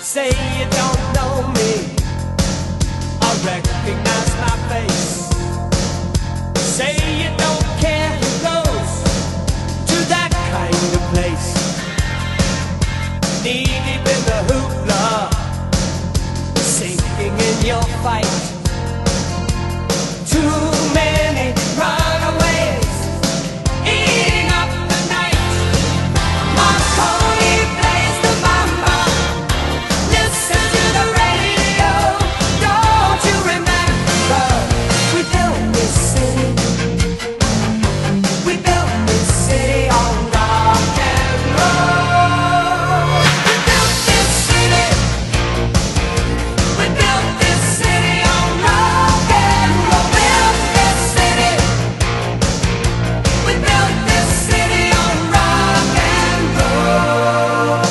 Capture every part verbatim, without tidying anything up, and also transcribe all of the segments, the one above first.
Say you don't know me, I recognize my face. Say you don't care who goes to that kind of place. Knee deep in the hoopla, sinking in your fight. Too many runaways eating up the night. Marconi plays the mambo. Listen to the radio. Don't you remember? We built this city. We built this city on rock and roll. We built this city. We built this city on rock and roll. Built this city. We built this city on rock and roll.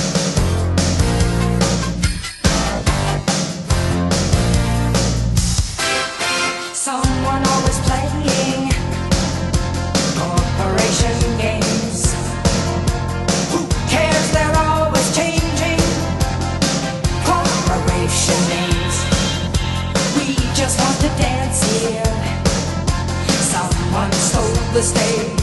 Someone always playing corporation games. Who cares? They're always changing corporation names. We just want to dance here. Someone stole the stage.